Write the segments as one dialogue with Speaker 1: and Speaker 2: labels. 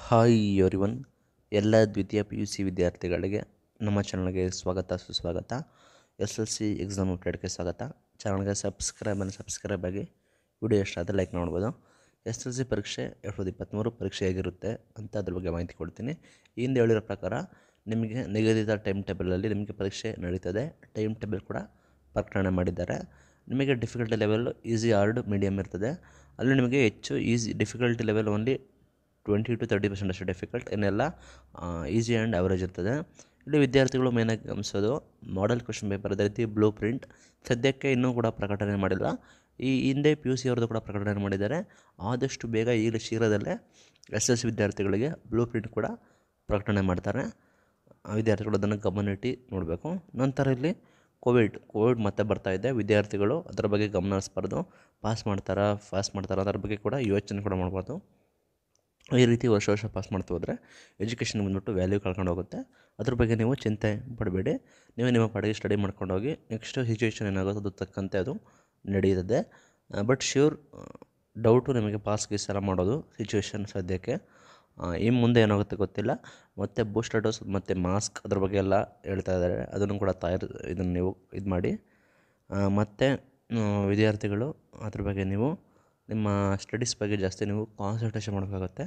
Speaker 1: Hi everyone, ಎಲ್ಲ ದ್ವಿತೀಯ P U C ವಿದ್ಯಾರ್ಥಿಗಳಿಗೆ ನಮ್ಮ ಚಾನಲ್ಗೆ ಸ್ವಾಗತ ಸುಸ್ವಾಗತ. SSLC ಎಕ್ಸಾಮ್ ಅಪ್ಡೇಟ್ಗೆ ಸ್ವಾಗತ. ಚಾನಲ್ಗೆ ಸಬ್ಸ್ಕ್ರೈಬ್ ಆಗಿ ವಿಡಿಯೋ ಇಷ್ಟ ಆದರೆ ಲೈಕ್ ಮಾಡ್ಬೋದು. SSLC ಪರೀಕ್ಷೆ 2023 ಪರೀಕ್ಷೆ ಹೇಗಿರುತ್ತೆ ಅಂತ ಅದ್ರ ಬಗ್ಗೆ ಮಾಹಿತಿ ಕೊಡ್ತೀನಿ. ಈ ಹಿಂದೆ ಹೇಳಿರೋ ಪ್ರಕಾರ ನಿಮಗೆ ನಿಗದಿತ ಟೈಮ್ ಟೇಬಲಲ್ಲಿ ನಿಮಗೆ ಪರೀಕ್ಷೆ ನಡೀತದೆ. ಟೈಮ್ ಟೇಬಲ್ ಕೂಡ ಪ್ರಕಟಣೆ ಮಾಡಿದ್ದಾರೆ. ನಿಮಗೆ difficulty level easy, hard, medium ಇರ್ತದೆ. ಅಲ್ಲಿ ನಿಮಗೆ ಹೆಚ್ಚು ಡಿಫಿಕಲ್ಟಿ ಲೆವೆಲ್ ಓನ್ಲಿ 20 to 30% ಅಷ್ಟು ಡಿಫಿಕಲ್ಟ್, ಇನ್ನೆಲ್ಲ ಈಸಿ ಆ್ಯಂಡ್ ಅವರೇಜ್ ಇರ್ತದೆ. ಇಲ್ಲಿ ವಿದ್ಯಾರ್ಥಿಗಳು ಮೇನಾಗಿ ಗಮನಿಸೋದು ಮಾಡೆಲ್ ಕ್ವೆಶ್ಚನ್ ಪೇಪರ್, ಅದೇ ರೀತಿ ಬ್ಲೂ ಪ್ರಿಂಟ್ ಸದ್ಯಕ್ಕೆ ಇನ್ನೂ ಕೂಡ ಪ್ರಕಟಣೆ ಮಾಡಿಲ್ಲ. ಈ ಹಿಂದೆ PUC ಅವ್ರದ್ದು ಕೂಡ ಪ್ರಕಟಣೆ ಮಾಡಿದ್ದಾರೆ. ಆದಷ್ಟು ಬೇಗ ಈಗ ಶೀಘ್ರದಲ್ಲೇ SSLC ವಿದ್ಯಾರ್ಥಿಗಳಿಗೆ ಬ್ಲೂ ಪ್ರಿಂಟ್ ಕೂಡ ಪ್ರಕಟಣೆ ಮಾಡ್ತಾರೆ. ವಿದ್ಯಾರ್ಥಿಗಳು ಅದನ್ನು ಗಮನಿಟ್ಟು ನೋಡಬೇಕು. ನಂತರ ಇಲ್ಲಿ ಕೋವಿಡ್ ಮತ್ತೆ ಬರ್ತಾಯಿದೆ. ವಿದ್ಯಾರ್ಥಿಗಳು ಅದರ ಬಗ್ಗೆ ಗಮನ ಹರಿಸ್ಬಾರ್ದು. ಪಾಸ್ ಮಾಡ್ತಾರಾ ಅದರ ಬಗ್ಗೆ ಕೂಡ ಯೋಚನೆ ಕೂಡ ಮಾಡ್ಬಾರ್ದು. ಈ ರೀತಿ ವರ್ಷ ಪಾಸ್ ಮಾಡ್ತಾ ಹೋದರೆ ಎಜುಕೇಷನ್ ಬಂದ್ಬಿಟ್ಟು ವ್ಯಾಲ್ಯೂ ಕಳ್ಕೊಂಡು ಹೋಗುತ್ತೆ. ಅದ್ರ ಬಗ್ಗೆ ನೀವು ಚಿಂತೆ ಪಡಬೇಡಿ. ನೀವು ನಿಮ್ಮ ಪಾಡಿಗೆ ಸ್ಟಡಿ ಮಾಡ್ಕೊಂಡು ಹೋಗಿ. ನೆಕ್ಸ್ಟ್ ಸಿಚುವೇಷನ್ ಏನಾಗುತ್ತೆ ಅದು ತಕ್ಕಂತೆ ಅದು ನಡೆಯುತ್ತದೆ. ಬಟ್ ಶ್ಯೂರ್ ಡೌಟು ನಿಮಗೆ ಪಾಸ್ ಗೀಸ್ ಎಲ್ಲ ಮಾಡೋದು ಸಿಚುವೇಷನ್ ಸದ್ಯಕ್ಕೆ. ಇನ್ನು ಮುಂದೆ ಏನಾಗುತ್ತೆ ಗೊತ್ತಿಲ್ಲ. ಮತ್ತು ಬೂಸ್ಟರ್ ಡೋಸ್ ಮತ್ತು ಮಾಸ್ಕ್ ಅದ್ರ ಬಗ್ಗೆ ಎಲ್ಲ ಹೇಳ್ತಾ ಇದ್ದಾರೆ. ಅದನ್ನು ಕೂಡ ಇದನ್ನು ನೀವು ಇದು ಮಾಡಿ. ಮತ್ತು ವಿದ್ಯಾರ್ಥಿಗಳು ಅದ್ರ ಬಗ್ಗೆ ನೀವು ನಿಮ್ಮ ಸ್ಟಡೀಸ್ ಬಗ್ಗೆ ಜಾಸ್ತಿ ನೀವು ಕಾನ್ಸಂಟ್ರೇಷನ್ ಮಾಡಬೇಕಾಗುತ್ತೆ.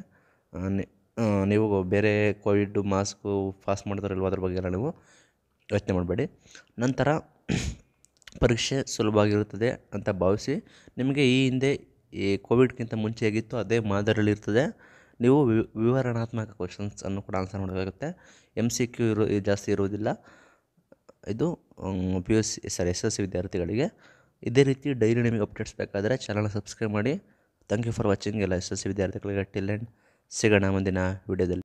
Speaker 1: ನೀವು ಬೇರೆ ಕೋವಿಡ್ ಮಾಸ್ಕು ಪಾಸ್ ಮಾಡ್ತಾರಲ್ವ ಅದ್ರ ಬಗ್ಗೆ ಎಲ್ಲ ನೀವು ಯೋಚನೆ ಮಾಡಬೇಡಿ. ನಂತರ ಪರೀಕ್ಷೆ ಸುಲಭವಾಗಿರುತ್ತದೆ ಅಂತ ಭಾವಿಸಿ. ನಿಮಗೆ ಈ ಹಿಂದೆ ಈ ಕೋವಿಡ್ಗಿಂತ ಮುಂಚೆ ಹೇಗಿತ್ತು ಅದೇ ಮಾದರಿಯಲ್ಲಿರ್ತದೆ. ನೀವು ವಿವರಣಾತ್ಮಕ ಕ್ವಶನ್ಸನ್ನು ಕೂಡ ಆನ್ಸರ್ ಮಾಡಬೇಕಾಗುತ್ತೆ. MCQ ಜಾಸ್ತಿ ಇರುವುದಿಲ್ಲ. ಇದು SSLC ವಿದ್ಯಾರ್ಥಿಗಳಿಗೆ. ಇದೇ ರೀತಿ ಡೈಲಿ ನಿಮಗೆ ಅಪ್ಡೇಟ್ಸ್ ಬೇಕಾದರೆ ಚಾನಲ್ ಸಬ್ಸ್ಕ್ರೈಬ್ ಮಾಡಿ. ಥ್ಯಾಂಕ್ ಯು ಫಾರ್ ವಾಚಿಂಗ್ ಎಲ್ಲ SSLC ವಿದ್ಯಾರ್ಥಿಗಳಿಗೆ. ಟಿಲ್ ಎಂಡ್ ಸಿಗೋಣ ಮುಂದಿನ ವಿಡಿಯೋದಲ್ಲಿ.